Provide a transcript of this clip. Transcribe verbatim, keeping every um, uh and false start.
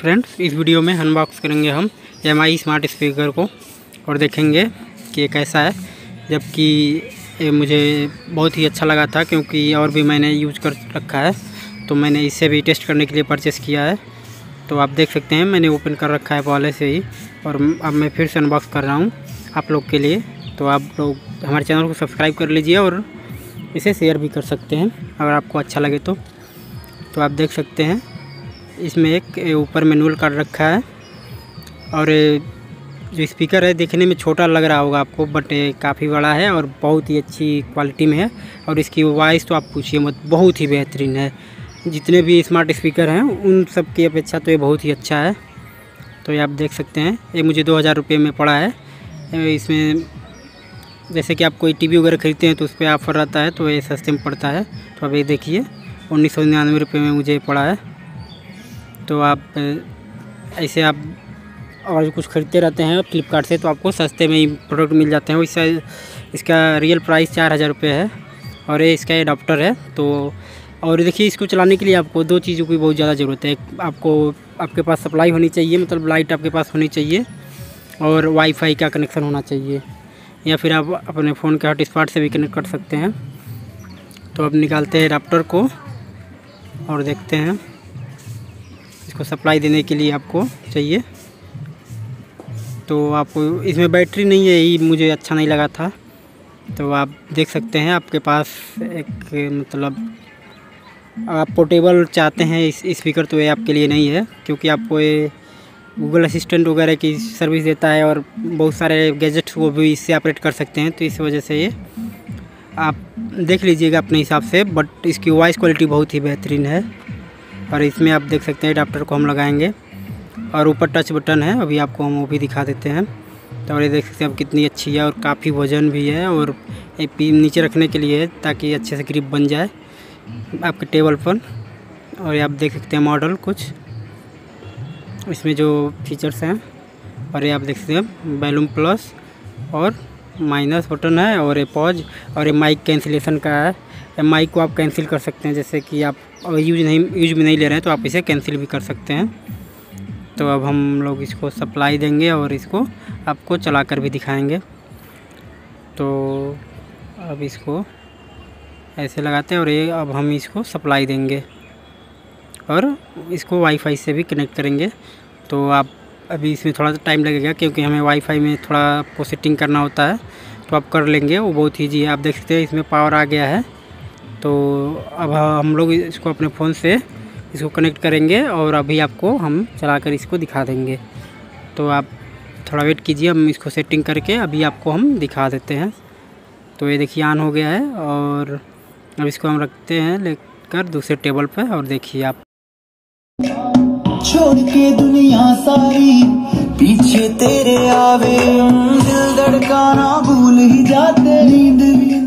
Friends, इस video में unbox करेंगे हम एम आई स्मार्ट स्पीकर को और देखेंगे कि ये कैसा है। जबकि ये मुझे बहुत ही अच्छा लगा था, क्योंकि और भी मैंने यूज कर रखा है, तो मैंने इसे भी टेस्ट करने के लिए परचेस किया है। तो आप देख सकते हैं मैंने ओपन कर रखा है पहले से ही, और अब मैं फिर से अनबॉक्स कर रहा हूँ आप लोग के लिए। तो आप लोग हमारे चैनल को सब्सक्राइब कर लीजिए और इसे शेयर भी कर सकते हैं अगर आपको अच्छा लगे तो। तो आप देख सकते हैं इसमें एक ऊपर मैनुअल कार्ड रखा है, और जो स्पीकर है देखने में छोटा लग रहा होगा आपको, बट काफ़ी बड़ा है और बहुत ही अच्छी क्वालिटी में है। और इसकी वॉइस तो आप पूछिए मत, बहुत ही बेहतरीन है। जितने भी स्मार्ट स्पीकर हैं उन सब की अपेक्षा तो ये बहुत ही अच्छा है। तो ये आप देख सकते हैं, ये मुझे दो हज़ार रुपये में पड़ा है। इसमें जैसे कि आप कोई टीवी वगैरह खरीदते हैं तो उस पर ऑफर रहता है, तो ये सस्ते में पड़ता है। तो अब ये देखिए उन्नीस सौ निन्यानवे रुपये में मुझे पड़ा है। तो आप ऐसे आप और कुछ खरीदते रहते हैं फ्लिपकार्ट से तो आपको सस्ते में ही प्रोडक्ट मिल जाते हैं। इसका इसका रियल प्राइस चार हज़ार रुपये है, और ये इसका एडाप्टर है। तो और देखिए, इसको चलाने के लिए आपको दो चीज़ों की बहुत ज़्यादा ज़रूरत है। आपको आपके पास सप्लाई होनी चाहिए, मतलब लाइट आपके पास होनी चाहिए, और वाईफाई का कनेक्शन होना चाहिए, या फिर आप अपने फ़ोन के हॉटस्पॉट से भी कनेक्ट कर सकते हैं। तो अब निकालते हैं एडाप्टर को और देखते हैं। इसको सप्लाई देने के लिए आपको चाहिए, तो आपको इसमें बैटरी नहीं है, ये मुझे अच्छा नहीं लगा था। तो आप देख सकते हैं आपके पास एक मतलब आप पोर्टेबल चाहते हैं इस स्पीकर, तो ये आपके लिए नहीं है, क्योंकि आपको ये गूगल असिस्टेंट वगैरह की सर्विस देता है और बहुत सारे गैजेट्स वो भी इससे ऑपरेट कर सकते हैं। तो इस वजह से ये आप देख लीजिएगा अपने हिसाब से, बट इसकी वॉइस क्वालिटी बहुत ही बेहतरीन है। और इसमें आप देख सकते हैं एडाप्टर को हम लगाएंगे, और ऊपर टच बटन है, अभी आपको हम वो भी दिखा देते हैं। तो ये देख सकते हैं अब कितनी अच्छी है, और काफ़ी वजन भी है, और एक नीचे रखने के लिए है ताकि अच्छे से ग्रिप बन जाए आपके टेबल पर। और आप देख सकते हैं मॉडल कुछ इसमें जो फीचर्स हैं, और ये आप देख सकते हैं वॉल्यूम प्लस और माइनस बटन है, और ये पॉज, और ये माइक कैंसिलेशन का है। माइक को आप कैंसिल कर सकते हैं, जैसे कि आप यूज नहीं यूज में नहीं ले रहे हैं तो आप इसे कैंसिल भी कर सकते हैं। तो अब हम लोग इसको सप्लाई देंगे और इसको आपको चला कर भी दिखाएंगे। तो अब इसको ऐसे लगाते हैं, और ये अब हम इसको सप्लाई देंगे और इसको वाईफाई से भी कनेक्ट करेंगे। तो आप अभी इसमें थोड़ा सा टाइम लगेगा, क्योंकि हमें वाईफाई में थोड़ा आपको सेटिंग करना होता है, तो आप कर लेंगे, वो बहुत ईजी है। आप देख सकते हैं इसमें पावर आ गया है। तो अब हम लोग इसको अपने फ़ोन से इसको कनेक्ट करेंगे, और अभी आपको हम चलाकर इसको दिखा देंगे। तो आप थोड़ा वेट कीजिए, हम इसको सेटिंग करके अभी आपको हम दिखा देते हैं। तो ये देखिए ऑन हो गया है, और अब इसको हम रखते हैं लेकर दूसरे टेबल पर, और देखिए आप छोड़ के दुनिया सारी पीछे तेरे आवे, दिल धड़काना भूल ही जाते, नींद भी